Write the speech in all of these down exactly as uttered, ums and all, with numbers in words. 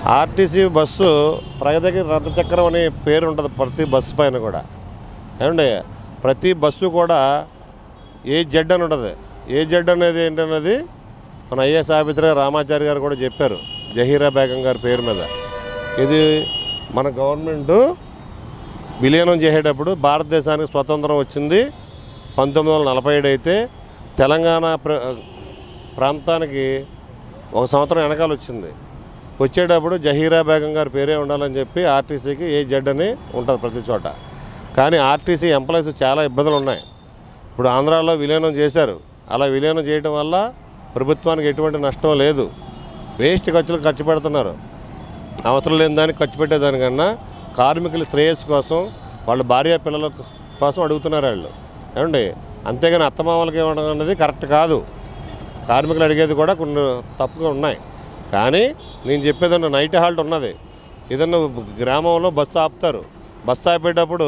RTC bus ప్రగతికి రథచక్రం అనే పేరు ఉంటుంది ప్రతి బస్సు పైన కూడా. ఏమండి ప్రతి బస్సు కూడా ఏ జెడ్ అని ఉంటుంది. ఏ జెడ్ అనేది ఏంటన్నది మన ఐఏఎస్ ఆఫీసర్ రామాచారి గారు కూడా చెప్పారు, జహీరా బేగం గారి పేరు మీద. ఇది మన గవర్నమెంట్ విలీనం చేసేటప్పుడు భారతదేశానికి స్వతంత్రం వచ్చింది పంతొమ్మిది వందల నలభై ఏడు అయితే తెలంగాణ ప్ర ప్రాంతానికి ఒక సంవత్సరం వెనకాల వచ్చింది. వచ్చేటప్పుడు జహీరా బేగం గారి పేరే ఉండాలని చెప్పి ఆర్టీసీకి ఏ జెడ్ అని ఉంటుంది ప్రతి చోట. కానీ ఆర్టీసీ ఎంప్లాయీస్ చాలా ఇబ్బందులు ఉన్నాయి. ఇప్పుడు ఆంధ్రాలో విలీనం చేశారు. అలా విలీనం చేయడం వల్ల ప్రభుత్వానికి ఎటువంటి నష్టం లేదు. వేస్ట్ ఖర్చులు ఖర్చు పెడుతున్నారు. అవసరం లేని దానికి ఖర్చు పెట్టేదానికన్నా కార్మికుల శ్రేయస్సు కోసం వాళ్ళ భార్య పిల్లల కోసం అడుగుతున్నారు వాళ్ళు. ఏమండి అంతేగాని అత్తమామలకి ఇవ్వడం అనేది కరెక్ట్ కాదు. కార్మికులు అడిగేది కూడా కొన్ని తప్పుగా ఉన్నాయి. కానీ నేను చెప్పేదన్నా నైట్ హాల్ట్ ఉన్నది. ఏదన్నా గ్రామంలో బస్సు ఆపుతారు. బస్సు ఆపేటప్పుడు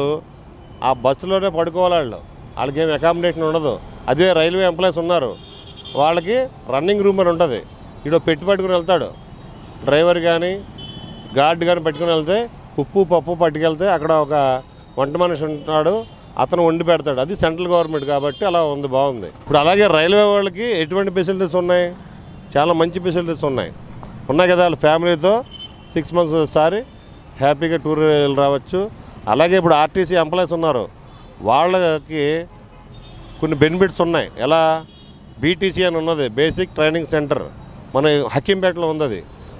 ఆ బస్సులోనే పడుకోవాలి వాళ్ళు. వాళ్ళకి ఏమి అకామిడేషన్ ఉండదు. అదే రైల్వే ఎంప్లాయీస్ ఉన్నారు, వాళ్ళకి రన్నింగ్ రూమ్ అని ఉంటుంది. ఇడో పెట్టి పట్టుకుని వెళ్తాడు డ్రైవర్ కానీ గార్డ్ కానీ పెట్టుకుని వెళ్తే ఉప్పు పప్పు పట్టుకెళ్తే అక్కడ ఒక వంట మనిషి ఉంటాడు, అతను వండి పెడతాడు. అది సెంట్రల్ గవర్నమెంట్ కాబట్టి అలా ఉంది, బాగుంది. ఇప్పుడు అలాగే రైల్వే వాళ్ళకి ఎటువంటి ఫెసిలిటీస్ ఉన్నాయి? చాలా మంచి ఫెసిలిటీస్ ఉన్నాయి ఉన్నాయి కదా. వాళ్ళ ఫ్యామిలీతో సిక్స్ మంత్స్ ఒకసారి హ్యాపీగా టూర్ వెళ్ళి రావచ్చు. అలాగే ఇప్పుడు ఆర్టీసీ ఎంప్లాయీస్ ఉన్నారు, వాళ్ళకి కొన్ని బెనిఫిట్స్ ఉన్నాయి. ఎలా? బీటీసీ అని ఉన్నది, బేసిక్ ట్రైనింగ్ సెంటర్, మన హకీంపేటలో ఉంది.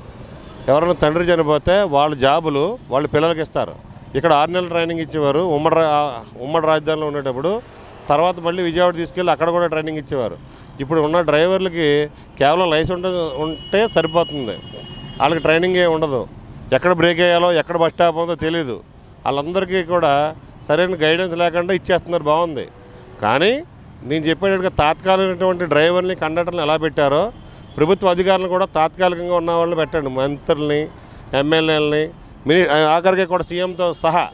ఎవరైనా తండ్రి చనిపోతే వాళ్ళ జాబులు వాళ్ళ పిల్లలకి ఇస్తారు. ఇక్కడ ఆరు నెలల ట్రైనింగ్ ఇచ్చేవారు ఉమ్మడి ఉమ్మడి రాజధానిలో ఉండేటప్పుడు. తర్వాత మళ్ళీ విజయవాడ తీసుకెళ్ళి అక్కడ కూడా ట్రైనింగ్ ఇచ్చేవారు. ఇప్పుడు ఉన్న డ్రైవర్లకి కేవలం లైసెన్స్ ఉంటే సరిపోతుంది, వాళ్ళకి ట్రైనింగ్ ఏమి ఉండదు. ఎక్కడ బ్రేక్ వేయాలో ఎక్కడ బస్ స్టాప్ ఉందో తెలీదు. వాళ్ళందరికీ కూడా సరైన గైడెన్స్ లేకుండా ఇచ్చేస్తున్నారు, బాగుంది. కానీ నేను చెప్పేటట్టుగా తాత్కాలికమైనటువంటి డ్రైవర్ని కండక్టర్ని ఎలా పెట్టారో ప్రభుత్వ అధికారులను కూడా తాత్కాలికంగా ఉన్న వాళ్ళని పెట్టండి. మంత్రుల్ని, ఎమ్మెల్యేలని, మిని ఆఖరికి కూడా సీఎంతో సహా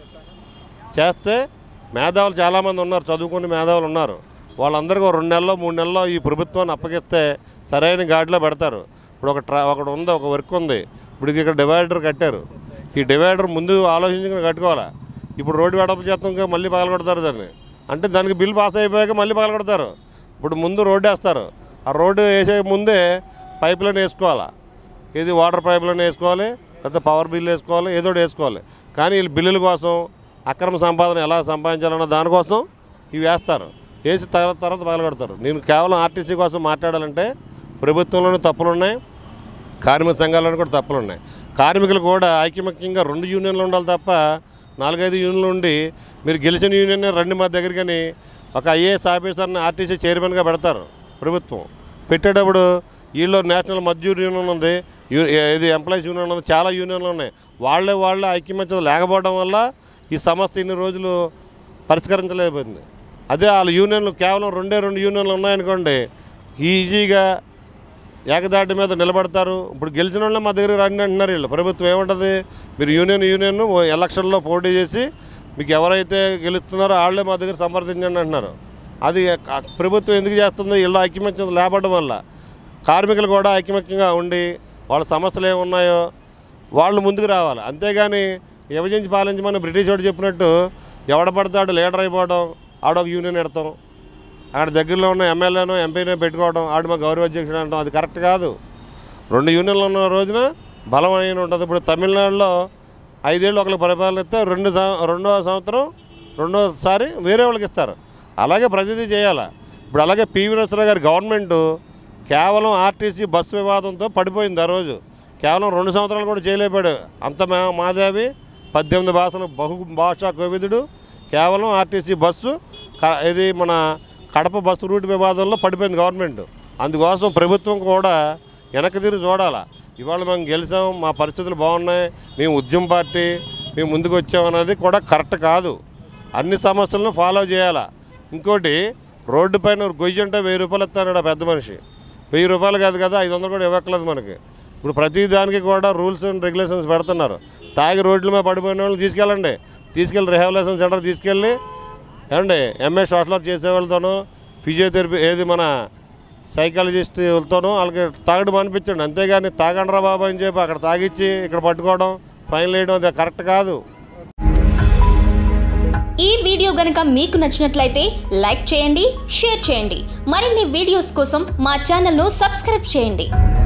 చేస్తే మేధావులు చాలామంది ఉన్నారు, చదువుకుని మేధావులు ఉన్నారు. వాళ్ళందరికీ రెండు నెలల్లో మూడు నెలల్లో ఈ ప్రభుత్వాన్ని అప్పగిస్తే సరైన గాడిలో పెడతారు. ఇప్పుడు ఒక ట్రా ఒకటి ఉంది, ఒక వర్క్ ఉంది. ఇప్పుడు ఇక్కడ డివైడర్ కట్టారు. ఈ డివైడర్ ముందు ఆలోచించుకుని కట్టుకోవాలా. ఇప్పుడు రోడ్డు వెడల్పు చేస్తాం మళ్ళీ పగలగొడతారు దాన్ని. అంటే దానికి బిల్ పాస్ అయిపోయాక మళ్ళీ పగలగొడతారు. ఇప్పుడు ముందు రోడ్డు వేస్తారు. ఆ రోడ్డు వేసే ముందే పైప్ లైన్ వేసుకోవాలా. ఇది వాటర్ పైప్ లైన్ వేసుకోవాలి, లేకపోతే పవర్ బిల్ వేసుకోవాలి, ఏదో వేసుకోవాలి. కానీ వీళ్ళు బిల్లుల కోసం అక్రమ సంపాదన ఎలా సంపాదించాలన్న దానికోసం ఇవి వేస్తారు. వేసి తర్వాత తర్వాత పగలగొడతారు. నేను కేవలం ఆర్టీసీ కోసం మాట్లాడాలంటే ప్రభుత్వంలోనూ తప్పులు ఉన్నాయి, కార్మిక సంఘాల్లోనూ కూడా తప్పులు ఉన్నాయి. కార్మికులు కూడా ఐక్యమత్యంగా రెండు యూనియన్లు ఉండాలి తప్ప నాలుగైదు యూనియన్లు ఉండి మీరు గెలిచిన యూనియన్ రండి మా దగ్గరికని ఒక ఐఏఎస్ ఆఫీసర్ని ఆర్టీసీ చైర్మన్గా పెడతారు ప్రభుత్వం. పెట్టేటప్పుడు వీళ్ళు నేషనల్ మజ్దూర్ యూనియన్ ఉంది, ఇది ఎంప్లాయీస్ యూనియన్ ఉంది, చాలా యూనియన్లు ఉన్నాయి. వాళ్ళే వాళ్ళే ఐక్యమత్యం లేకపోవడం వల్ల ఈ సమస్య ఇన్ని రోజులు పరిష్కరించలేకపోయింది. అదే వాళ్ళ యూనియన్లు కేవలం రెండే రెండు యూనియన్లు ఉన్నాయనుకోండి, ఈజీగా ఏకదాటి మీద నిలబడతారు. ఇప్పుడు గెలిచిన వాళ్ళే మా దగ్గర రండి అంటున్నారు వీళ్ళు. ప్రభుత్వం ఏముంటుంది, మీరు యూనియన్ యూనియన్ ఎలక్షన్లో పోటీ చేసి మీకు ఎవరైతే గెలుస్తున్నారో వాళ్ళే మా దగ్గర సంప్రదించండి అంటున్నారు. అది ప్రభుత్వం ఎందుకు చేస్తుందో వీళ్ళు ఐక్యమత్యం లేపడం వల్ల. కార్మికులు కూడా ఐక్యమత్యంగా ఉండి వాళ్ళ సమస్యలు ఏమున్నాయో వాళ్ళు ముందుకు రావాలి. అంతేగాని విభజించి పాలించమని బ్రిటిష్ వాడు చెప్పినట్టు ఎవడపడతాడు లీడర్ అయిపోవడం, ఆడొక యూనియన్ పెడతాం, అక్కడ దగ్గరలో ఉన్న ఎమ్మెల్యేనో ఎంపీనో పెట్టుకోవడం, ఆడు మా గౌరవ అధ్యక్షుడు అంటాం. అది కరెక్ట్ కాదు. రెండు యూనియన్లు ఉన్న రోజున బలం అయిన ఉంటుంది. ఇప్పుడు తమిళనాడులో ఐదేళ్ళు ఒకరికి పరిపాలన ఇస్తే రెండు రెండో సంవత్సరం రెండోసారి వేరే వాళ్ళకి ఇస్తారు. అలాగే ప్రతిదీ చేయాలి. ఇప్పుడు అలాగే పివి నరసింహరావు గారి గవర్నమెంట్ కేవలం ఆర్టీసీ బస్సు వివాదంతో పడిపోయింది. ఆ రోజు కేవలం రెండు సంవత్సరాలు కూడా చేయలేపాడు. అంత మా మాదేవి పద్దెనిమిది భాషలు బహు భాషా కోవిదుడు. కేవలం ఆర్టీసీ బస్సు ఇది మన కడప బస్సు రూట్ వివాదంలో పడిపోయింది గవర్నమెంట్. అందుకోసం ప్రభుత్వం కూడా వెనక్కి తిరిగి చూడాలి. ఇవాళ మేము గెలిచాం, మా పరిస్థితులు బాగున్నాయి, మేము ఉద్యమ పార్టీ, మేము ముందుకు వచ్చామన్నది కూడా కరెక్ట్ కాదు. అన్ని సమస్యలను ఫాలో చేయాలా. ఇంకోటి రోడ్డు పైన గొయ్యి అంటే వెయ్యి రూపాయలు ఇస్తాడు పెద్ద మనిషి. వెయ్యి రూపాయలు కాదు కదా, ఐదు వందలు కూడా ఇవ్వట్లేదు మనకి. ఇప్పుడు ప్రతి దానికి కూడా రూల్స్ అండ్ రెగ్యులేషన్స్ పెడుతున్నారు. తాగి రోడ్ల మీద పడిపోయిన వాళ్ళు తీసుకెళ్ళండి, తీసుకెళ్ళి రిహాబిలిటేషన్ సెంటర్ తీసుకెళ్ళి ఏమండి ఎంఏ సోషల్ వర్క్ చేసే వాళ్ళతోనూ ఫిజియోథెరపీ ఏది మన సైకాలజిస్టులతోనూ వాళ్ళకి తాగడం అనిపించండి, అంతేగాని తాగండ్రా బాబు అని చెప్పి అక్కడ తాగిచ్చి ఇక్కడ పట్టుకోవడం ఫైన్ వేయడం అది కరెక్ట్ కాదు. ఈ వీడియో గనుక మీకు నచ్చినట్లయితే లైక్ చేయండి, షేర్ చేయండి. మరిన్ని వీడియోస్ కోసం మా ఛానల్ను సబ్స్క్రైబ్ చేయండి.